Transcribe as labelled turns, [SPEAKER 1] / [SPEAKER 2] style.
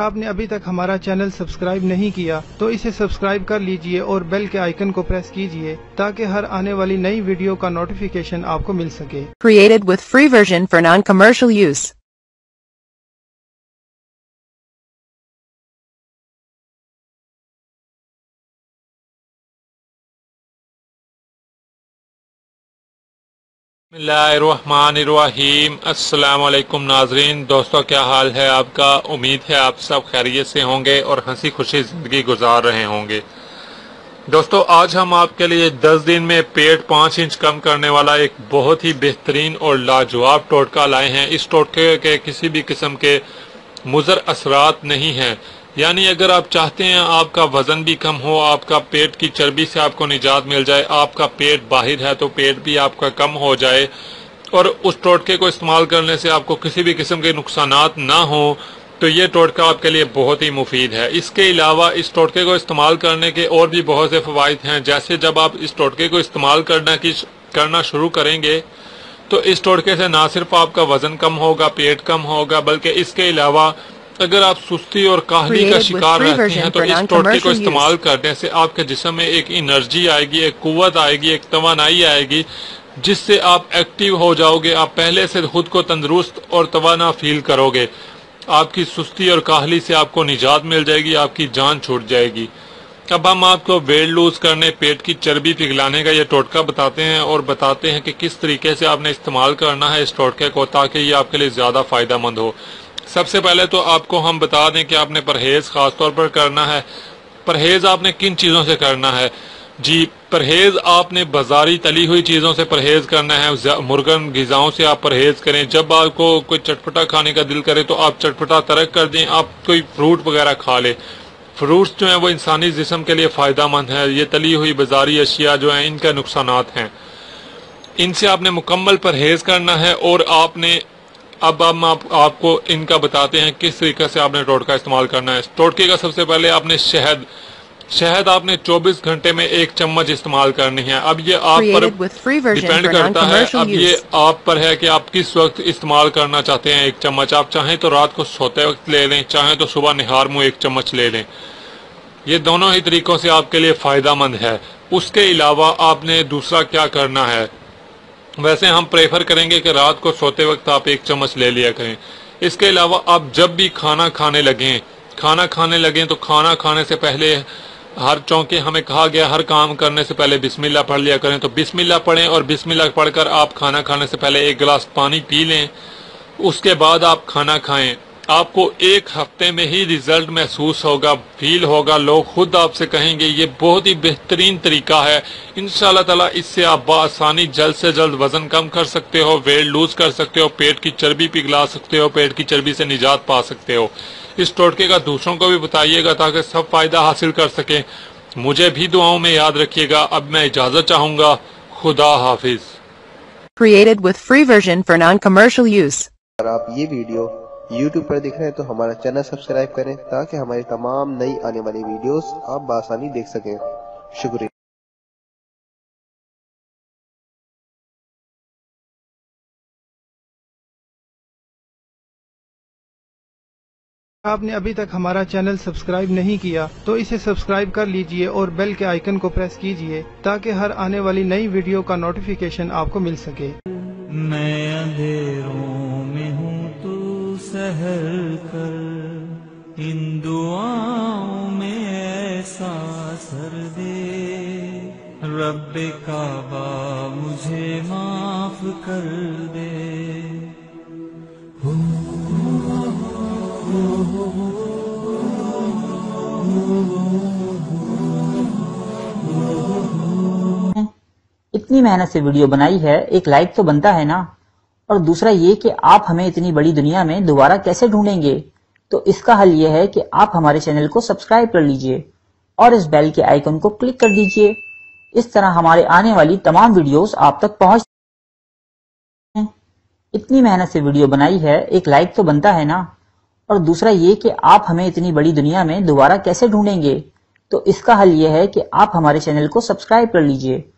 [SPEAKER 1] आपने अभी तक हमारा चैनल सब्सक्राइब नहीं किया तो इसे सब्सक्राइब कर लीजिए और बेल के आइकन को प्रेस कीजिए ताकि हर आने वाली नई वीडियो का नोटिफिकेशन आपको मिल सके।
[SPEAKER 2] Created with free version for non-commercial use.
[SPEAKER 3] बिस्मिल्लाहिर्रहमानिर्रहीम। अस्सलाम वालेकुम नाजरीन, दोस्तों क्या हाल है आपका। उम्मीद है आप सब खैरियत से होंगे और हंसी खुशी ज़िंदगी गुजार रहे होंगे। दोस्तों आज हम आपके लिए 10 दिन में पेट 5 इंच कम करने वाला एक बहुत ही बेहतरीन और लाजवाब टोटका लाए हैं। इस टोटके के किसी भी किस्म के मुज़र असरात नहीं हैं। यानी अगर आप चाहते हैं आपका वजन भी कम हो, आपका पेट की चर्बी से आपको निजात मिल जाए, आपका पेट बाहिर है तो पेट भी आपका कम हो जाए और उस टोटके को इस्तेमाल करने से आपको किसी भी किस्म के नुकसानात ना हो, तो ये टोटका आपके लिए बहुत ही मुफीद है। इसके अलावा इस टोटके को इस्तेमाल करने के और भी बहुत से फ़वाइद हैं। जैसे जब आप इस टोटके को इस्तेमाल करना शुरू करेंगे तो इस टोटके से ना सिर्फ आपका वजन कम होगा, पेट कम होगा, बल्कि इसके अलावा अगर आप सुस्ती और काहली का शिकार रहते हैं तो इस टोटके को इस्तेमाल करने से आपके जिस्म में एक एनर्जी आएगी, एक कुव्वत आएगी, एक तवानाई आएगी, जिससे आप एक्टिव हो जाओगे। आप पहले से खुद को तंदुरुस्त और तवाना फील करोगे। आपकी सुस्ती और काहली से आपको निजात मिल जाएगी, आपकी जान छूट जाएगी। अब हम आपको वेट लूज करने, पेट की चर्बी पिघलाने का ये टोटका बताते हैं और बताते हैं कि किस तरीके से आपने इस्तेमाल करना है इस टोटके को ताकि ये आपके लिए ज़्यादा फ़ायदा मंद हो। सबसे पहले तो आपको हम बता दें कि आपने परहेज खास तौर पर करना है। परहेज आपने किन चीज़ों से करना है जी? परहेज आपने बाजारी तली हुई चीज़ों से परहेज करना है। मुर्गन ग़िज़ाओं से आप परहेज करें। जब आपको कोई चटपटा खाने का दिल करे तो आप चटपटा तर्क कर दें, आप कोई फ्रूट वगैरह खा लें। फ्रूट्स जो हैं वो इंसानी जिस्म के लिए फ़ायदा मंद है। ये तली हुई बाजारी अशिया जो हैं इनका नुकसानात हैं, इनसे आपने मुकम्मल परहेज करना है। और आपने अब हम आपको इनका बताते हैं किस तरीके से आपने टोटका इस्तेमाल करना है। टोटके का सबसे पहले आपने शहद आपने 24 घंटे में 1 चम्मच इस्तेमाल करनी है। अब ये आप पर डिपेंड करता है। अब ये आप पर है कि आप किस वक्त इस्तेमाल करना चाहते हैं 1 चम्मच। आप चाहें तो रात को सोते वक्त ले लें, चाहें तो सुबह निहार मुँह 1 चम्मच ले लें। ये दोनों ही तरीकों से आपके लिए फ़ायदा मंद है। उसके अलावा आपने दूसरा क्या करना है, वैसे हम प्रेफर करेंगे कि रात को सोते वक्त आप 1 चम्मच ले लिया करें। इसके अलावा आप जब भी खाना खाने लगें तो खाना खाने से पहले चूँकि हमें कहा गया हर काम करने से पहले बिस्मिल्लाह पढ़ लिया करें, तो बिस्मिल्लाह पढ़ें और बिस्मिल्लाह पढ़कर आप खाना खाने से पहले 1 गिलास पानी पी लें। उसके बाद आप खाना खाएं। आपको 1 हफ्ते में ही रिजल्ट महसूस होगा, फील होगा। लोग खुद आपसे कहेंगे ये बहुत ही बेहतरीन तरीका है। इंशाअल्लाह ताला इससे आप बआसानी जल्द से जल्द वजन कम कर सकते हो, वेट लूज कर सकते हो, पेट की चर्बी पिघला सकते हो, पेट की चर्बी से निजात पा सकते हो। इस टोटके का दूसरों को भी बताइएगा ताकि सब फायदा हासिल कर सके। मुझे भी दुआओं में याद रखिएगा। अब मैं इजाजत चाहूंगा। खुदा हाफिज।
[SPEAKER 2] Created with free version for non-commercial use.
[SPEAKER 4] अगर आप ये वीडियो YouTube पर देख रहे हैं तो हमारा चैनल सब्सक्राइब करें ताकि हमारी तमाम नई आने वाली वीडियोस आप बआसानी देख सकें। शुक्रिया।
[SPEAKER 1] आपने अभी तक हमारा चैनल सब्सक्राइब नहीं किया तो इसे सब्सक्राइब कर लीजिए और बेल के आइकन को प्रेस कीजिए ताकि हर आने वाली नई वीडियो का नोटिफिकेशन आपको मिल सके।
[SPEAKER 5] मैं अंधेरों में हूँ तू सहर कर, इन दुआओं में ऐसा सर दे, रब्बे काबा मुझे माफ कर दे।
[SPEAKER 6] इतनी मेहनत से वीडियो बनाई है, एक लाइक तो बनता है ना। और दूसरा ये कि आप हमें इतनी बड़ी दुनिया में दोबारा कैसे ढूंढेंगे, तो इसका हल ये है कि आप हमारे चैनल को सब्सक्राइब कर लीजिए और इस बेल के आइकन को क्लिक कर दीजिए। इस तरह हमारे आने वाली तमाम वीडियोस आप तक पहुंच। इतनी मेहनत से वीडियो बनाई है, एक लाइक तो बनता है ना। और दूसरा ये कि आप हमें इतनी बड़ी दुनिया में दोबारा कैसे ढूंढेंगे, तो इसका हल ये है कि आप हमारे चैनल को सब्सक्राइब कर लीजिए